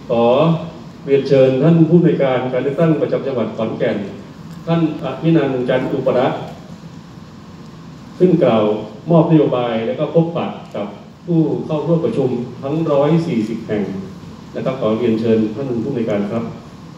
ขอเรียนเชิญท่านผู้อำนวยการการเลือกตั้งประจำจังหวัดขอนแก่นท่านอภินันท์จันทร์อุปรัตน์ขึ้นกล่าวมอบนโยบายและก็พบปะกับผู้เข้าร่วมประชุมทั้ง140แห่งนะครับขอเรียนเชิญท่านผู้อำนวยการครับ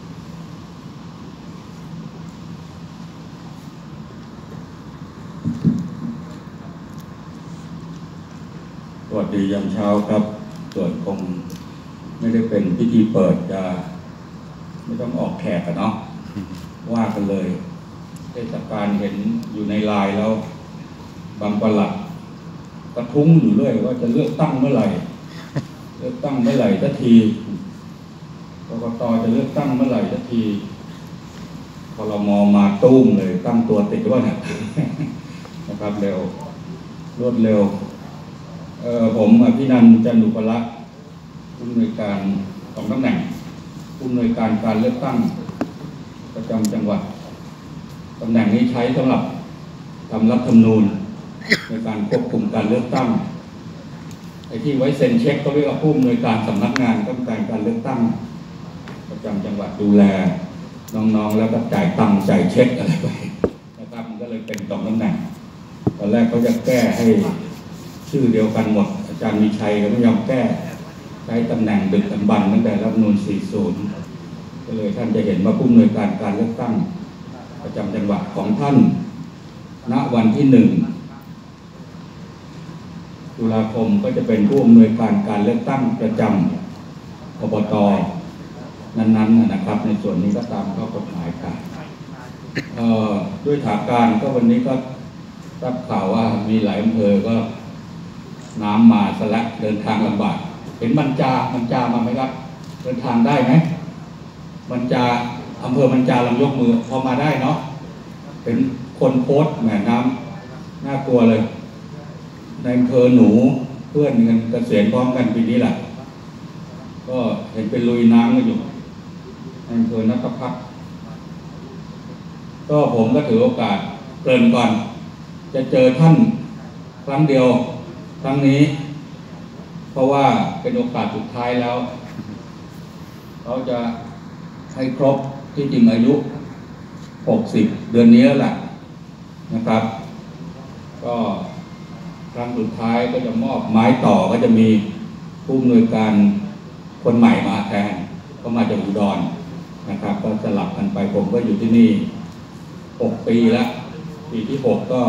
สวัสดียามเช้าครับส่วนคงไม่ได้เป็นพิธีเปิดจะไม่ต้องออกแขกกันเนาะว่ากันเลยเทศกาลเห็นอยู่ในไลน์แล้วบางประหลัดกระทุ้งอยู่เรื่อยว่าจะเลือกตั้งเมื่อไหร่เลือกตั้งเมื่อไหร่สักทีกกต.จะเลือกตั้งเมื่อไหร่สักทีครม.มาตุ้มเลยตั้งตัวติดว่าเนี่ยนะครับเร็วรวดเร็วผมอภินันท์จันทร์อุปรัตน์ผู้อำนวยการ2ตำแหน่งผู้อำนวยการการเลือกตั้งประจำจังหวัดตำแหน่งนี้ใช้สำหรับทำรัฐธรรมนูญในการควบคุมการเลือกตั้งไอ้ที่ไว้เซ็นเช็คก็เรียกว่าผู้อำนวยการสำนักงานกรรมการการเลือกตั้งประจำจังหวัดดูแลน้องๆแล้วก็จ่ายตังค์จ่ายเช็คอะไรไปนะครับมันก็เลยเป็น2ตำแหน่งตอนแรกเขาจะแก้ให้ชื่อเดียวกันหมดอาจารย์มีชัยก็ไม่ยอมแก้ใช้ตำแหน่งดึกดำบรรพ์ตั้งแต่รัฐธรรมนูญ 40 ก็เลยท่านจะเห็นว่าผู้อำนวยการการเลือกตั้งประจำจังหวัดของท่านณวันที่1 ตุลาคมก็จะเป็นผู้อำนวยการการเลือกตั้งประจำอบต.นั้นๆนะครับในส่วนนี้ก็ตามข้อกฎหมายกันด้วยถาการก็วันนี้ก็รับข่าวว่ามีหลายอำเภอก็น้ำมาสละเดินทางลำบากเห็นมันจามาไหมครับเดินทางได้ไหมมันจาอำเภอมันจาลองยกมือพอมาได้เนาะเป็นคนโพสต์แหมน้ำน่ากลัวเลยในอำเภอหนูเพื่อนกันเกษียณพร้อมกันปีนี้แหละก็เห็นเป็นลุยน้ำกันอยู่ในอำเภอนัทพัฒน์ก็ผมก็ถือโอกาสเกริ่นก่อนจะเจอท่านครั้งเดียวครั้งนี้เพราะว่าเป็นโอกาสสุดท้ายแล้วเขาจะให้ครบที่จริงอายุ60เดือนนี้แล้วแหละนะครับก็ครั้งสุดท้ายก็จะมอบไม้ต่อก็จะมีผู้อำนวยการคนใหม่มาแทนก็มาจากอุดรนะครับก็สลับกันไปผมก็อยู่ที่นี่6 ปีแล้วปีที่6ก็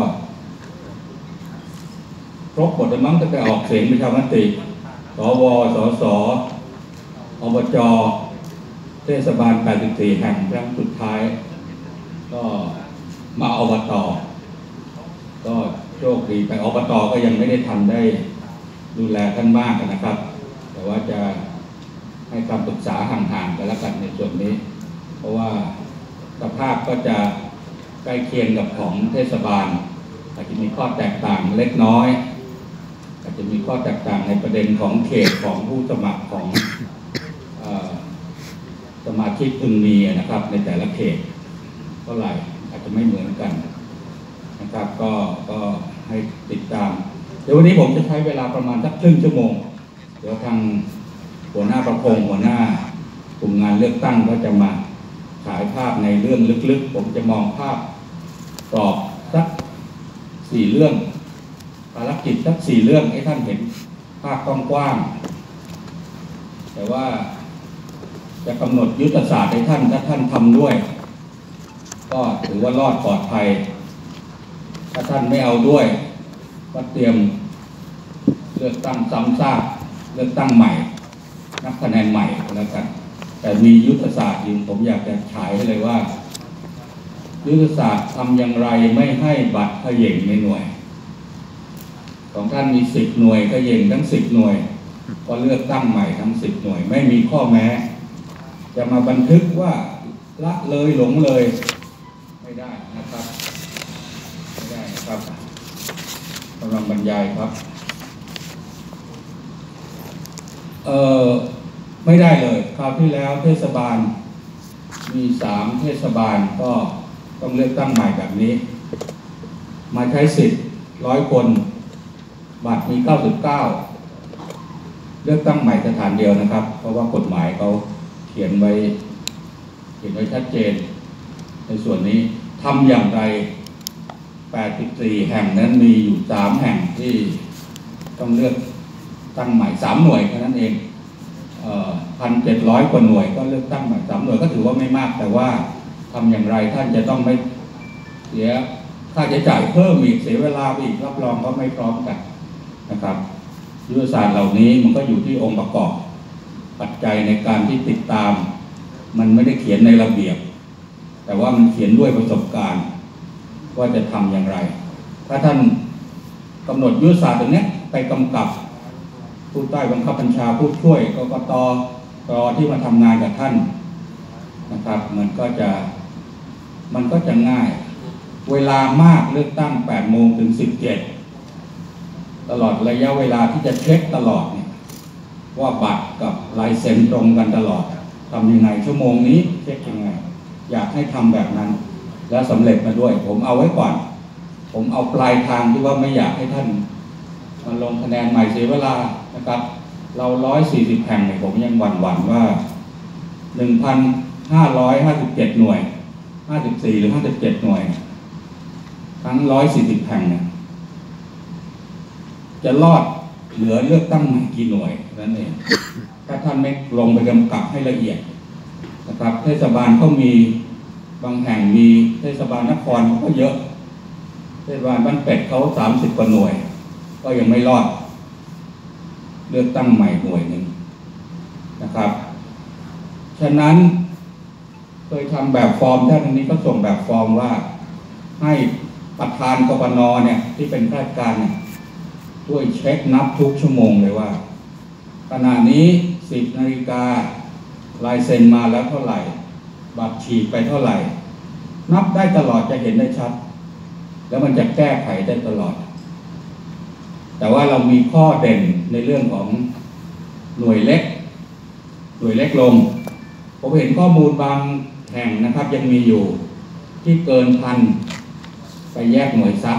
ครบหมดแล้วมั้งตั้งแต่ออกเสียงประชามติสวสสอบจเทศบาล84แห่งครั้งสุดท้ายก็มาอบต.ก็โชคดีไปอบต.ก็ยังไม่ได้ทำได้ดูแลท่านมากนะครับแต่ว่าจะให้คำปรึกษาห่างๆกันแล้วกันในส่วนนี้เพราะว่าสภาพก็จะใกล้เคียงกับของเทศบาลอาจจะมีข้อแตกต่างเล็กน้อยอาจจะมีข้อแตกต่างในประเด็นของเขตของผู้สมัครของสมาชิกพึงมีนะครับในแต่ละเขตเท่าไหร่อาจจะไม่เหมือนกันนะครับก็ให้ติดตามเดี๋ยววันนี้ผมจะใช้เวลาประมาณสักครึ่งชั่วโมงเดี๋ยวทางหัวหน้าประพงศ์หัวหน้ากลุ่มงานเลือกตั้งก็จะมาฉายภาพในเรื่องลึกๆผมจะมองภาพกรอบสัก4 เรื่องภารกิจสัก4 เรื่องให้ท่านเห็นภาพกว้างๆแต่ว่าจะกำหนดยุทธศาสตร์ให้ท่านถ้าท่านทำด้วยก็ถือว่ารอดปลอดภัยถ้าท่านไม่เอาด้วยก็เตรียมเลือกตั้งซ้ำซากเลือกตั้งใหม่นับคะแนนใหม่แล้วกันแต่มียุทธศาสตร์อยู่ผมอยากจะฉายให้เลยว่ายุทธศาสตร์ทำอย่างไรไม่ให้บัตรเขย่งในหน่วยของท่านมี10 หน่วยเขย่งทั้ง10 หน่วยก็เลือกตั้งใหม่ทั้ง10 หน่วยไม่มีข้อแม้จะมาบันทึกว่าละเลยหลงเลยไม่ได้นะครับไม่ได้นะครับกำลังบรรยายครับไม่ได้เลยคราวที่แล้วเทศบาลมี3 เทศบาลก็ต้องเลือกตั้งใหม่แบบนี้มาใช้สิทธิ์100 คนบัตรมี99เลือกตั้งใหม่สถานเดียวนะครับเพราะว่ากฎหมายเขาเขียนไว้ชัดเจนในส่วนนี้ทำอย่างไร84แห่งนั้นมีอยู่3แห่งที่ต้องเลือกตั้งใหม่3หน่วยแค่นั้นเอง1,700 กว่าหน่วยก็เลือกตั้งใหม่3หน่วยก็ถือว่าไม่มากแต่ว่าทำอย่างไรท่านจะต้องไม่เสียค่าใช้จ่ายเพิ่มอีกเสียเวลาอีกรับรองก็ไม่พร้อมกันนะครับยุทธศาสตร์เหล่านี้มันก็อยู่ที่องค์ประกอบปัจจัยในการที่ติดตามมันไม่ได้เขียนในระเบียบแต่ว่ามันเขียนด้วยประสบการณ์ว่าจะทำอย่างไรถ้าท่านกำหนดยุทธศาสตร์ตรงนี้ไปกำกับผู้ใต้บังคับบัญชาผู้ช่วยกกต.ที่มาทำงานกับท่านนะครับมันก็จะง่ายเวลามากเลือกตั้ง8 โมงถึง 17ตลอดระยะเวลาที่จะเช็คตลอดเนี่ยว่าบัตรกับลายเซ็นตรงกันตลอดทำยังไงชั่วโมงนี้เช็คยังไงอยากให้ทำแบบนั้นแล้วสำเร็จมาด้วยผมเอาไว้ก่อนผมเอาปลายทางที่ว่าไม่อยากให้ท่านมันลงคะแนนใหม่เสียเวลานะครับเรา140แห่งเนี่ยผมยังหวั่นว่า 1,557 หน่วย54หรือ57หน่วยทั้ง140แห่งเนี่ยจะรอดเหลือเลือกตั้งใหม่กี่หน่วยนั่นเองถ้าท่านไม่ลงไปกำกับให้ละเอียดนะครับเทศบาลเขามีบางแห่งมีเทศบาลนครเขาก็เยอะเทศบาลบ้านเป็ดเขา30 กว่าหน่วยก็ยังไม่รอดเลือกตั้งใหม่หน่วยหนึ่งนะครับฉะนั้นเคยทำแบบฟอร์มท่านนี้ก็ส่งแบบฟอร์มว่าให้ประธานกปน.เนี่ยที่เป็นข้าราชการเนี่ยช่วยเช็คนับทุกชั่วโมงเลยว่าขณะนี้10 นาฬิกาลายเซ็นมาแล้วเท่าไหร่บัตรฉีกไปเท่าไหร่นับได้ตลอดจะเห็นได้ชัดแล้วมันจะแก้ไขได้ตลอดแต่ว่าเรามีข้อเด่นในเรื่องของหน่วยเล็กลงผมเห็นข้อมูลบางแห่งนะครับยังมีอยู่ที่เกิน1,000ไปแยกหน่วยซับ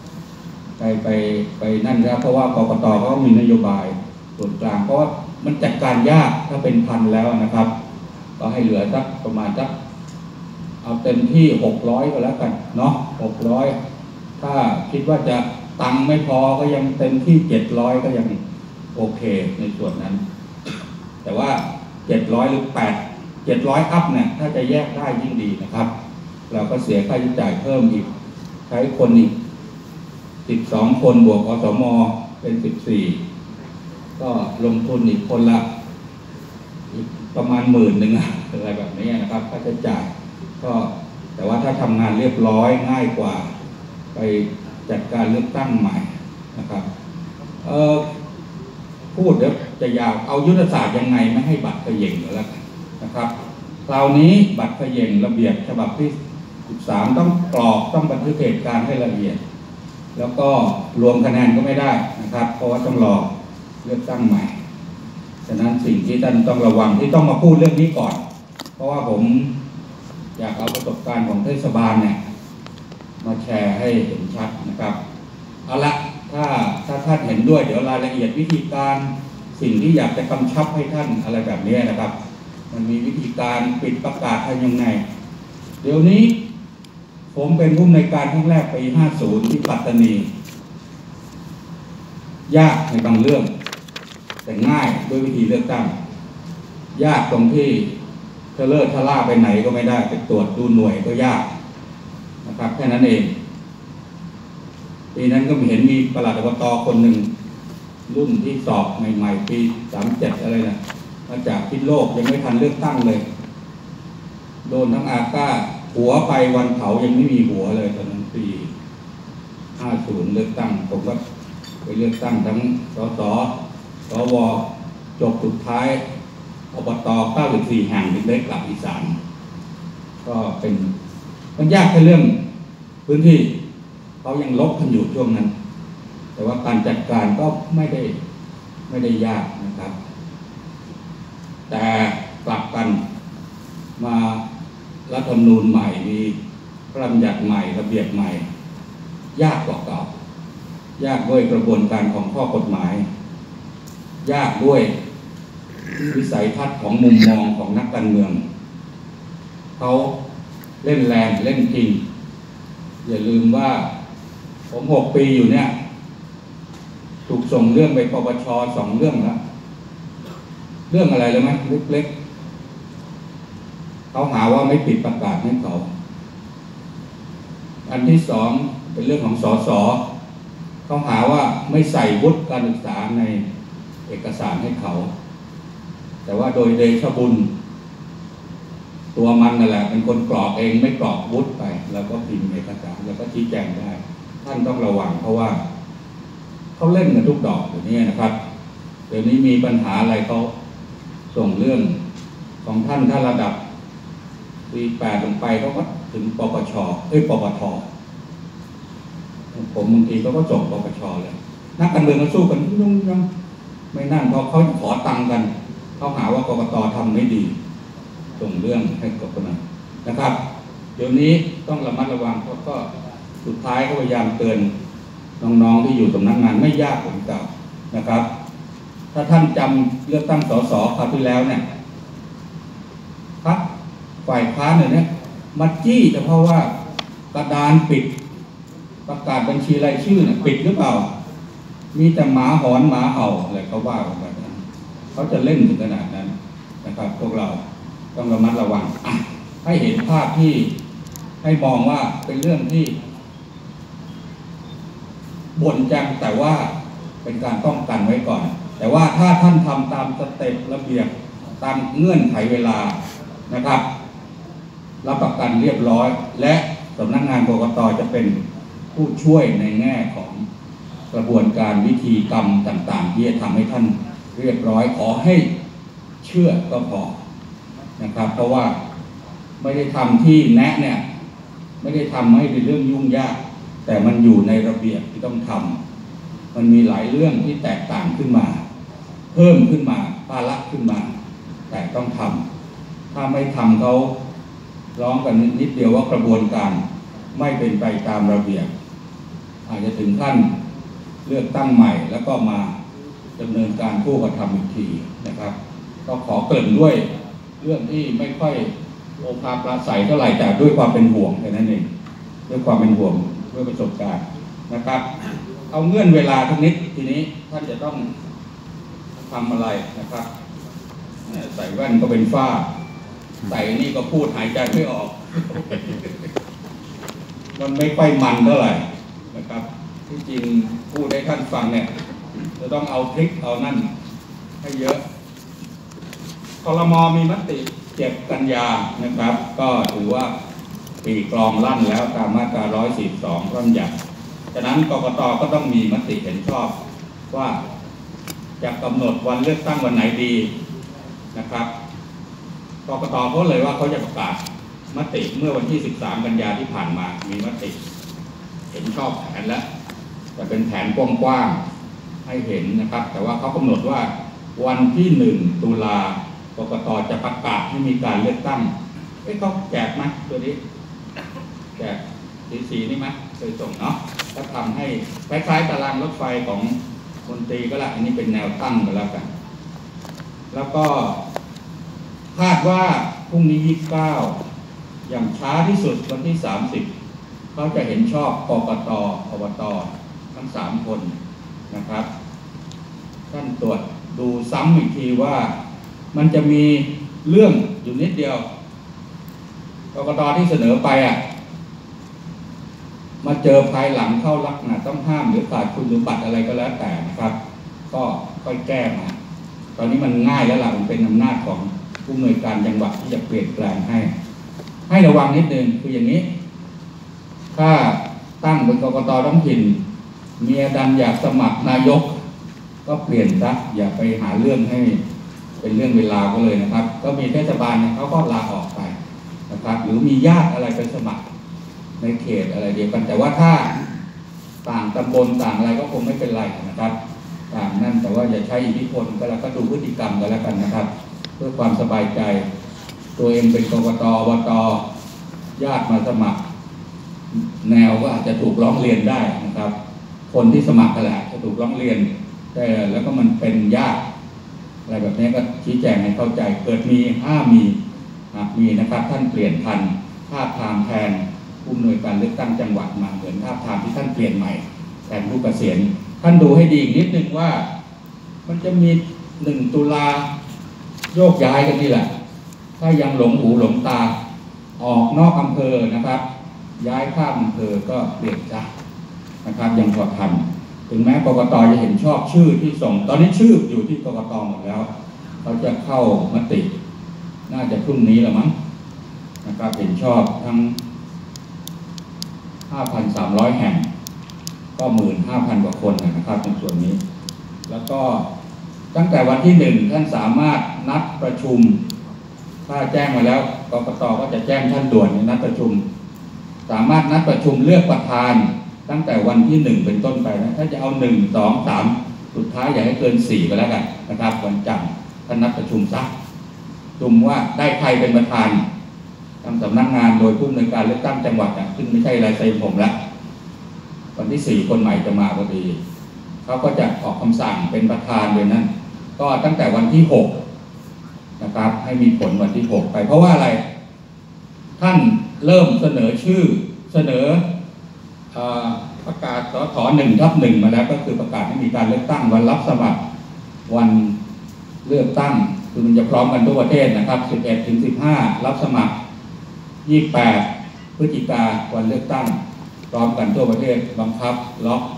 ไปนั่นแล้วเพราะว่ากกต.เขามีนโยบายส่วนกลางเพราะว่ามันจัดการยากถ้าเป็น1,000แล้วนะครับก็ให้เหลือสักประมาณสักเอาเต็มที่600ก็แล้วกันเนาะ600ถ้าคิดว่าจะตังไม่พอก็ยังเต็มที่700ก็ยังโอเคในส่วนนั้นแต่ว่า700หรือ700อัพเนี่ยถ้าจะแยกได้ยิ่งดีนะครับเราก็เสียค่าใช้จ่ายเพิ่มอีกใช้คนอีก12 คนบวกอสม.เป็น14ก็ลงทุนอีกคนละอีกประมาณ10,000อะไรแบบนี้นะครับค่าใช้จ่ายก็แต่ว่าถ้าทำงานเรียบร้อยง่ายกว่าไปจัดการเลือกตั้งใหม่นะครับพูดเดี๋ยวจะยาวเอายุทธศาสตร์ยังไงไม่ให้บัตรเขย่งแล้วกันนะครับคราวนี้บัตรเขย่งระเบียบฉบับที่13ต้องกรอกต้องบันทึกเหตุการณ์ให้ละเอียดแล้วก็รวมคะแนนก็ไม่ได้นะครับเพราะว่าต้องรอเลือกตั้งใหม่ฉะนั้นสิ่งที่ท่านต้องระวังที่ต้องมาพูดเรื่องนี้ก่อนเพราะว่าผมอยากเอาประสบการณ์ของเทศบาลเนี่ยมาแชร์ให้เห็นชัดนะครับเอาละถ้าท่านเห็นด้วยเดี๋ยวรายละเอียดวิธีการสิ่งที่อยากจะกำชับให้ท่านอะไรแบบนี้นะครับมันมีวิธีการปิดประกาศให้ยังไงเดี๋ยวนี้ผมเป็นผู้อำนวยการครั้งแรกปี50ที่ปัตตานียากในบางเรื่องแต่ง่ายด้วยวิธีเลือกตั้งยากตรงที่ทะล่าไปไหนก็ไม่ได้ไปตรวจดูหน่วยก็ยากนะครับแค่นั้นเองปีนั้นก็เห็นมีปลัดอบต.คนหนึ่งรุ่นที่สอบใหม่ๆปี37อะไรนะมาจากพิษโลกยังไม่ทันเลือกตั้งเลยโดนทั้งอาก้าหัวไปวันเผายังไม่มีหัวเลยตอนนั้นปี50เลือกตั้งผมก็ไปเลือกตั้งทั้งสสวจบสุดท้ายอบต94แห่งถึงได้กลับอีสานก็เป็นมันยากแค่เรื่องพื้นที่เขายังลบกันอยู่ช่วงนั้นแต่ว่าการจัดการก็ไม่ได้ยากนะครับแต่กลับกันมารัฐธรรมนูญใหม่มีพระราชบัญญัติใหม่ระเบียบใหม่ยากกว่าเก่ายากด้วยกระบวนการของข้อกฎหมายยากด้วยวิสัยทัศน์ของมุมมองของนักการเมืองเขาเล่นแรงเล่นจริงอย่าลืมว่าผม6 ปีอยู่เนี่ยถูกส่งเรื่องไปปปช2 เรื่องแล้วเรื่องอะไรเลยไหมเล็กๆเขาหาว่าไม่ปิดประกาศให้เขาอันที่2เป็นเรื่องของสสเขาหาว่าไม่ใส่วุฒิการศึกษาในเอกสารให้เขาแต่ว่าโดยเดชบุญตัวมันนั่นแหละเป็นคนกรอกเองไม่กรอกวุฒิไปแล้วก็พิมพ์เอกสารแล้วก็ชี้แจงได้ท่านต้องระวังเพราะว่าเขาเล่นกันทุกดอกอยู่นี่นะครับเดี๋ยวนี้มีปัญหาอะไรเขาส่งเรื่องของท่านถ้าระดับ8ลงไปเขาก็ถึงปปชปปทผมบางทีเขาก็ส่งปปชเลยนักการเมืองก็สู้กันยุ่งยังไม่นั่นเพราะเขาขอตังค์กันเขาหาว่ากกตทำไม่ดีส่งเรื่องให้กกตนะครับ เดี๋ยวนี้ต้องระมัดระวังเพราะก็สุดท้ายก็พยายามเตือนน้องๆที่อยู่สำนักงานไม่ยากเหมือนกันนะครับ ถ้าท่านจำเลือกตั้งสสคราวที่แล้วเนี่ยพรรคฝ่ายค้านเนี่ยมาจี้เฉพาะว่ากระดานปิดประกาศบัญชีรายชื่อเนี่ยปิดหรือเปล่ามีแต่หมาหอนหมาเห่าอะไรเขาว่ากันแบบนั้นเขาจะเล่นถึงขนาดนั้นนะครับพวกเราต้องระมัดระวังให้เห็นภาพที่ให้มองว่าเป็นเรื่องที่บ่นจังแต่ว่าเป็นการป้องกันไว้ก่อนแต่ว่าถ้าท่านทำตามสเต็ประเบียบตามเงื่อนไขเวลานะครับรับประกันเรียบร้อยและสำนักงานกกต.จะเป็นผู้ช่วยในแง่ของกระบวนการวิธีกรรมต่างๆที่จะทำให้ท่านเรียบร้อยขอให้เชื่อก็พอนะครับเพราะว่าไม่ได้ทำที่แนะเนี่ยไม่ได้ทำให้เป็นเรื่องยุ่งยากแต่มันอยู่ในระเบียบที่ต้องทำมันมีหลายเรื่องที่แตกต่างขึ้นมาเพิ่มขึ้นมาภาระขึ้นมาแต่ต้องทำถ้าไม่ทำเขาร้องกันนิดเดียวว่ากระบวนการไม่เป็นไปตามระเบียบอาจจะถึงขั้นเลือกตั้งใหม่แล้วก็มาดำเนินการผู้กระทำอีกทีนะครับก็ขอเกริ่นด้วยเรื่องที่ไม่ค่อยโอภาปราศัยเท่าไหร่แต่ด้วยความเป็นห่วงแค่นั้นเองด้วยความเป็นห่วงด้วยประสบการณ์นะครับเอาเงื่อนเวลาทั้งนิดทีนี้ท่านจะต้องทำอะไรนะครับใส่แว่นก็เป็นฝ้าใส่นี่ก็พูดหายใจไม่ออก มันไม่ค่อยมันเท่าไหร่นะครับที่จริงพูดให้ท่านฟังเนี่ยจะต้องเอาทริคเอานั่นให้เยอะครม.มีมติ7 กันยานะครับก็ถือว่าปีกลองลั่นแล้วตามมาตรา142 ร่ำยัติฉะนั้นกกต.ก็ต้องมีมติเห็นชอบว่าจะกำหนดวันเลือกตั้งวันไหนดีนะครับกกต.เขาเลยว่าเขาจะประกาศมติเมื่อวันที่13 กันยาที่ผ่านมามีมติเห็นชอบแผนแล้วจะเป็นแผนกว้างๆให้เห็นนะครับแต่ว่าเขากำหนดว่าวันที่1 ตุลากกต.จะประกาศให้มีการเลือกตั้งเขาแจกไหมตัวนี้แจกสีนี่ไหมเคยส่งเนาะก็ทำให้คล้ายๆตารางรถไฟของมนตรีก็ละอันนี้เป็นแนวตั้งกันแล้วกันแล้วก็คาดว่าพรุ่งนี้29อย่างช้าที่สุดวันที่30เขาจะเห็นชอบกกต.อบต.ทั้ง3 คนนะครับท่านตรวจดูซ้ำอีกทีว่ามันจะมีเรื่องอยู่นิดเดียวกกต.ที่เสนอไปมาเจอภายหลังเข้าลักษณะต้องห้ามหรือขาดคุณสมบัติอะไรก็แล้วแต่นะครับก็ค่อยแก้มาตอนนี้มันง่ายแล้วล่ะมันเป็นอำนาจของผู้อำนวยการจังหวัดที่จะเปลี่ยนแปลงให้ระวังนิดนึงคืออย่างนี้ถ้าตั้งเป็นกกต.ท้องถิ่นเมียดันอยากสมัครนายกก็เปลี่ยนซะอย่าไปหาเรื่องให้เป็นเรื่องเวลาก็เลยนะครับก็มีเทศบาลเนี่ยเขาก็ลาออกไปนะครับหรือมีญาติอะไรไปสมัครในเขตอะไรเดียวกันแต่ว่าถ้าต่างตำบลต่างอะไรก็คงไม่เป็นไรนะครับต่างนั่นแต่ว่าอย่าใช้อิทธิพลก็แล้วก็ดูพฤติกรรมกันแล้วกันนะครับเพื่อความสบายใจตัวเองเป็นกกต.อบต.ญาติมาสมัครแนวก็อาจจะถูกร้องเรียนได้นะครับคนที่สมัครกันแหละจะถูกร้องเรียนแต่แล้วก็มันเป็นญาติอะไรแบบนี้ก็ชี้แจงให้เข้าใจเกิดมีห้ามมีหากมีนะครับท่านเปลี่ยนทันท่าทางแทนผู้อำนวยการเลือกตั้งจังหวัดมาเหมือนท่าทางที่ท่านเปลี่ยนใหม่แทนผู้เกษียณท่านดูให้ดีอีกนิดนึงว่ามันจะมี1 ตุลาโยกย้ายกันนี่แหละถ้ายังหลงหูหลงตาออกนอกอำเภอนะครับย้ายข้ามอำเภอก็เปลี่ยนจ้ะนะครับยังพอทันถึงแม้กกต.จะเห็นชอบชื่อที่ส่งตอนนี้ชื่ออยู่ที่กกต.หมดแล้วเขาจะเข้ามติน่าจะพรุ่งนี้ละมั้งนะครับเห็นชอบทั้ง 5,300 แห่งก็ 15,000 กว่าคนนะครับในส่วนนี้แล้วก็ตั้งแต่วันที่1ท่านสามารถนัดประชุมถ้าแจ้งมาแล้วกกต.ก็จะแจ้งท่านด่วนในนัดประชุมสามารถนัดประชุมเลือกประธานตั้งแต่วันที่1เป็นต้นไปนะถ้าจะเอา1 2 3สุดท้ายอย่าให้เกิน4ก็แล้วกันนะครับวันจันทร์ท่านนัดประชุมซะประชุมว่าได้ใครเป็นประธานทางสำนักงานโดยผู้อำนวยการเลือกตั้งจังหวัดซึ่งไม่ใช่รายชื่อผมแล้ววันที่4คนใหม่จะมาพอดีเขาก็จะออกคำสั่งเป็นประธานเดือนนั้นก็ตั้งแต่วันที่6นะครับให้มีผลวันที่6ไปเพราะว่าอะไรท่านเริ่มเสนอชื่อเสนอประกาศสถ1/1มาแล้วก็คือประกาศให้มีการเลือกตั้งวันรับสมัครวันเลือกตั้งคือมันจะพร้อมกันทั่วประเทศนะครับ11 ถึง 15รับสมัคร28 พฤศจิกาวันเลือกตั้งพร้อมกันทั่วประเทศบังคับล็อก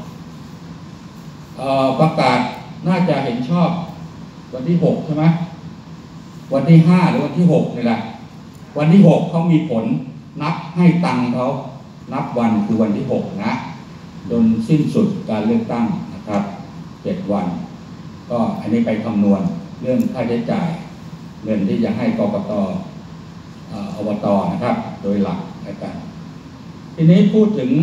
ประกาศน่าจะเห็นชอบวันที่6ใช่ไหมวันที่5หรือวันที่6นี่แหละวันที่6เขามีผลนับให้ตังค์เขานับวันคือวันที่6นะจนสิ้นสุดการเลือกตั้งนะครับ7 วันก็อันนี้ไปคำนวณเรื่องค่าใช้จ่ายเงินที่จะให้กกต.อบต.นะครับโดยหลักในการทีนี้พูดถึง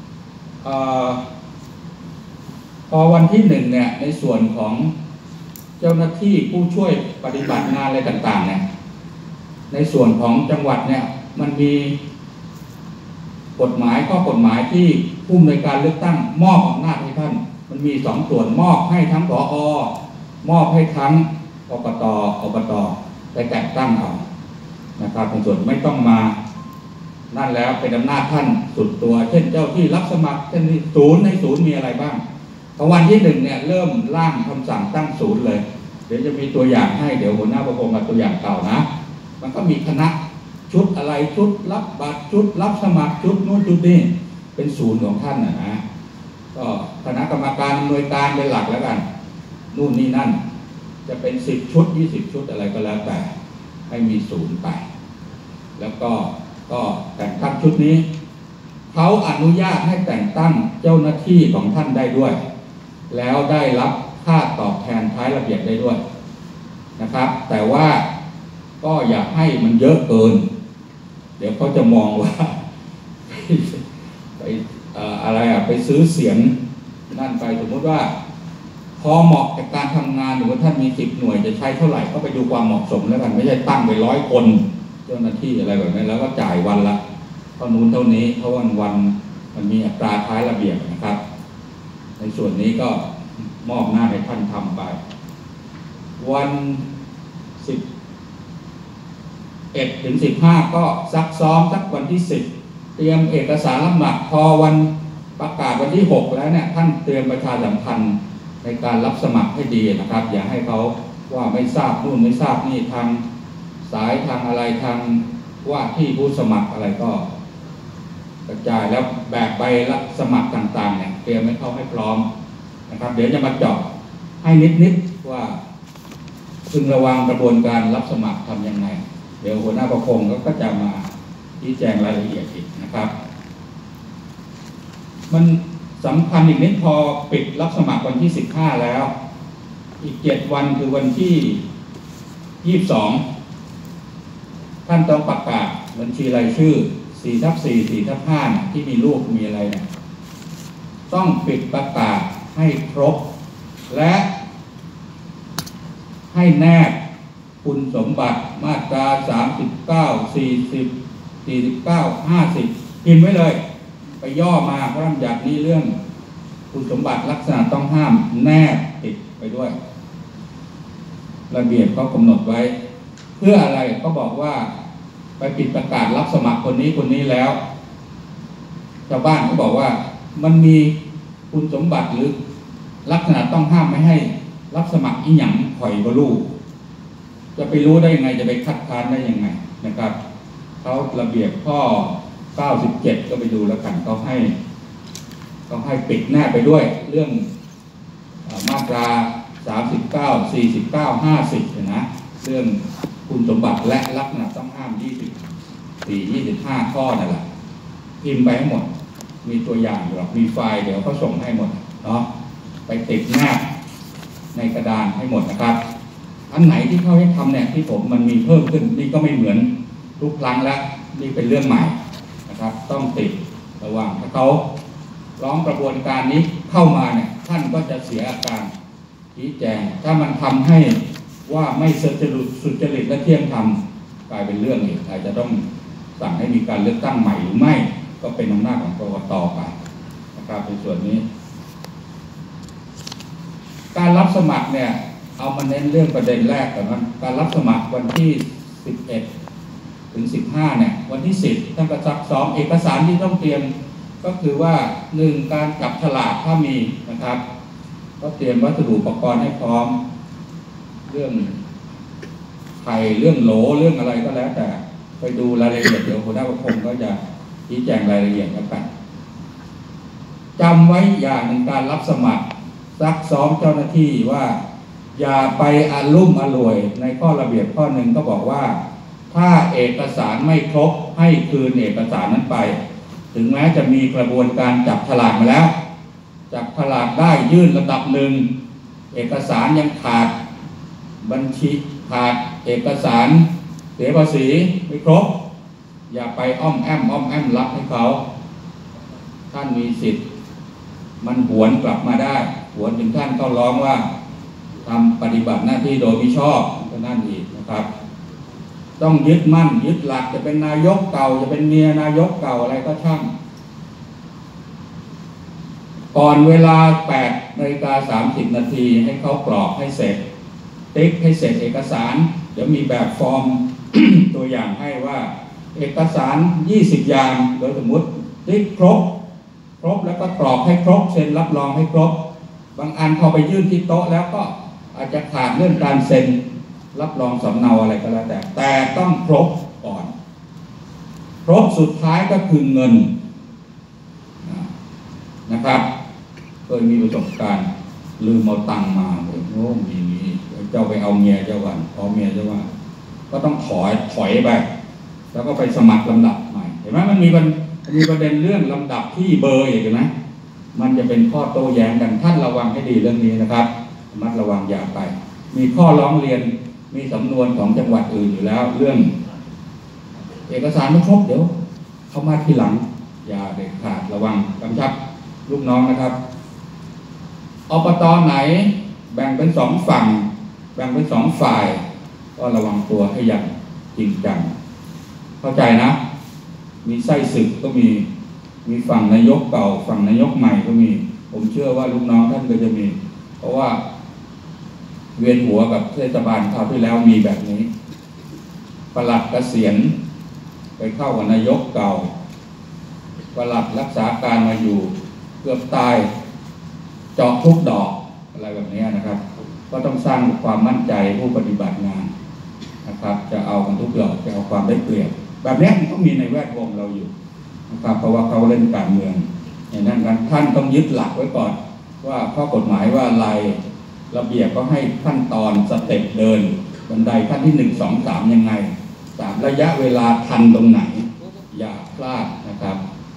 พอวันที่1เนี่ยในส่วนของเจ้าหน้าที่ผู้ช่วยปฏิบัติงานอะไรต่างๆเนี่ยในส่วนของจังหวัดเนี่ยมันมีกฎหมายข้อกฎหมายที่ผู้อำนวยการเลือกตั้งมอบอำนาจให้ท่านมันมี2 ส่วนมอบให้ทั้งผอ.มอบให้ทั้งกกต.อบต.ไปแต่งตั้งเอานะครับในส่วนไม่ต้องมานั่นแล้วเป็นอำนาจท่านสุดตัวเช่นเจ้าที่รับสมัครเช่นศูนย์ในศูนย์มีอะไรบ้างพอวันที่1เนี่ยเริ่มร่างคำสั่งตั้งศูนย์เลยเดี๋ยวจะมีตัวอย่างให้เดี๋ยวหัวหน้าประกรมกับตัวอย่างเก่านะมันก็มีคณะชุดอะไรชุดรับบัตรชุดรับสมัครชุดนู้นชุดนี้เป็นศูนย์ของท่านนะก็คณะกรรมการอำนวยการเป็นหลักแล้วกันนู่นนี่นั่นจะเป็น10 ชุด20 ชุดอะไรก็แล้วแต่ให้มีศูนย์ไปแล้วก็แต่งตั้งชุดนี้เขาอนุญาตให้แต่งตั้งเจ้าหน้าที่ของท่านได้ด้วยแล้วได้รับค่าตอบแทนท้ายระเบียบได้ด้วยนะครับแต่ว่าก็อย่าให้มันเยอะเกินเดี๋ยวเขาจะมองว่าไปอะไรไปซื้อเสียงนั่นไปสมมติว่าพอเหมาะกับการทำงานหรือว่าท่านมี10 หน่วยจะใช้เท่าไหร่ก็ไปดูความเหมาะสมแล้วกันไม่ใช่ตั้งไป100 คนเจ้าหน้าที่อะไรแบบนี้แล้วก็จ่ายวันละเท่านู้นเท่านี้เพราะวันมันมีอัตราท้ายระเบียบนะครับในส่วนนี้ก็มอบหน้าให้ท่านทำไปวัน11 ถึง 15ก็ซักซ้อมสักวันที่10เตรียมเอกสารรับสมัครพอวันประกาศวันที่6แล้วเนี่ยท่านเตรียมประชาสัมพันธ์ในการรับสมัครให้ดีนะครับอย่าให้เขาว่าไม่ทราบนู่นไม่ทราบนี่ทางสายทางอะไรทางว่าที่ผู้สมัครอะไรก็กระจายแล้วแบบใบรับสมัครต่างๆเนี่ยเตรียมให้เขาให้พร้อมนะครับเดี๋ยวจะมาเจาะให้นิดๆว่าพึงระวังกระบวนการรับสมัครทำยังไงเดี๋ยวหัวหน้าประคมก็จะมาชี้แจงรายละเอียดอีกนะครับมันสำคัญอีกนิดพอปิดรับสมัครวันที่15แล้วอีก7 วันคือวันที่22ท่านต้องประกาศบัญชีรายชื่อ4/4 4/5ที่มีรูปมีอะไรเนี่ยต้องปิดประกาศให้ครบและให้แนบคุณสมบัติมาตรา39 40 49 50พิมพ์ไว้เลยไปย่อมาพระราชบัญญัตินี้เรื่องคุณสมบัติลักษณะต้องห้ามแนบติดไปด้วยระเบียบเขากำหนดไว้เพื่ออะไรเขาบอกว่าไปปิดประกาศรับสมัครคนนี้แล้วชาวบ้านเขาบอกว่ามันมีคุณสมบัติหรือลักษณะต้องห้ามไม่ให้รับสมัครอีหยังข่อยบ่รู้จะไปรู้ได้ยังไงจะไปคัดค้านได้ยังไงนะครับเขาระเบียบข้อ97ก็ไปดูแล้วกันเขาให้ปิดแนบไปด้วยเรื่องมาตรา39 49 50นะเรื่องคุณสมบัติและลักษณะต้องห้าม25 ข้อนั่นแหละพิมพ์ไปให้หมดมีตัวอย่างอยู่หรอกมีไฟล์เดี๋ยวเขาส่งให้หมดเนาะไปติดแนบในกระดานให้หมดนะครับอันไหนที่เขาให้ทำเนี่ยที่ผมมันมีเพิ่มขึ้นนี่ก็ไม่เหมือนทุกครั้งแล้วนี่เป็นเรื่องใหม่นะครับต้องติดระวังถ้าเขาร้องกระบวนการนี้เข้ามาเนี่ยท่านก็จะเสียอาการชี้แจงถ้ามันทำให้ว่าไม่สุจริตและเที่ยงธรรมกลายเป็นเรื่องอีกอาจจะต้องสั่งให้มีการเลือกตั้งใหม่หรือไม่ก็เป็นอำนาจของกกต.ไปนะครับในส่วนนี้การรับสมัครเนี่ยเอามาเน้นเรื่องประเด็นแรกก่อนนะการรับสมัครวันที่11 ถึง 15เนี่ยวันที่10ท่านก็ซักซ้อมเอกสารที่ต้องเตรียมก็คือว่า1การจับฉลากถ้ามีนะครับก็เตรียมวัสดุอุปกรณ์ให้พร้อมเรื่องไข่เรื่องโหลเรื่องอะไรก็แล้วแต่ไปดูรายละเอียดเดี๋ยวหัวหน้าประคมก็จะชี้แจงรายละเอียดแล้วกันจำไว้อย่างหนึ่งการรับสมัครซักซ้อมเจ้าหน้าที่ว่าอย่าไปอารุ่มอร่วยในข้อระเบียบข้อหนึ่งก็บอกว่าถ้าเอกสารไม่ครบให้คืนเอกสารนั้นไปถึงแม้จะมีกระบวนการจับฉลากมาแล้วจับฉลากได้ยื่นระดับหนึ่งเอกสารยังขาดบัญชีขาดเอกสารเสียภาษีไม่ครบอย่าไปอ้อมแอมรับให้เขาท่านมีสิทธิ์มันหวนกลับมาได้หวนถึงท่านเขาร้องว่าทำปฏิบัติหน้าที่โดยมิชอบก็นั่นอีกนะครับต้องยึดมั่นยึดหลักจะเป็นนายกเก่าจะเป็นเมียนายกเก่าอะไรก็ช่างก่อนเวลา 8:30 นาทีให้เขากรอกให้เสร็จติ๊กให้เสร็จเอกสารเดี๋ยวมีแบบฟอร์ม ตัวอย่างให้ว่าเอกสาร20อย่างโดยสมมุติติ๊กครบแล้วก็กรอกให้ครบเซ็นรับรองให้ครบบางอันพอไปยื่นที่โต๊ะแล้วก็อาจจะขาดเรื่องการเซ็นรับรองสำเนาอะไรก็แล้วแต่ต้องครบก่อนครบสุดท้ายก็คือเงินนะครับเคยมีประสบการณ์ลืมเอาตังค์มาโอ้มีเจ้าไปเอาเมียเจ้าวันเอาเมียเจ้าวันก็ต้องถอยไปแล้วก็ไปสมัครลำดับใหม่เห็นไหมมันมีประเด็นเรื่องลำดับที่เบอร์อย่างนะมันจะเป็นข้อโต้แย้งกันท่านระวังให้ดีเรื่องนี้นะครับระมัดระวังอย่าไปมีข้อร้องเรียนมีสำนวนของจังหวัดอื่นอยู่แล้วเรื่องเอกสารไม่ครบเดี๋ยวเข้ามาทีหลังอย่าเด็ดขาดระวังกำชับลูกน้องนะครับอบต.ไหนแบ่งเป็น2 ฝั่งแบ่งเป็น2 ฝ่ายก็ระวังตัวให้อย่างจริงจังเข้าใจนะมีไส้ศึกก็มีฝั่งนายกเก่าฝั่งนายกใหม่ก็มีผมเชื่อว่าลูกน้องท่านก็จะมีเพราะว่าเวียนหัวกับเทศบาลคราวที่แล้วมีแบบนี้ปลัดเกษียณไปเข้ากับนายกเก่าปลัดรักษาการมาอยู่เกือบตายเจาะทุกดอกอะไรแบบนี้นะครับก็ต้องสร้างความมั่นใจผู้ปฏิบัติงานนะครับจะเอากันทุกดอกจะเอาความได้เปรียบแบบนี้มันก็มีในแวดวงเราอยู่นะครับเพราะว่าเขาเล่นการเมืองอย่างนั้นท่านต้องยึดหลักไว้ก่อนว่าข้อกฎหมายว่าอะไรระเบียบก็ให้ขั้นตอนสเต็ปเดินบันไดขั้นที่1 2 3ยังไง3ระยะเวลาทันตรงไหนอย่าพลาดนะครับ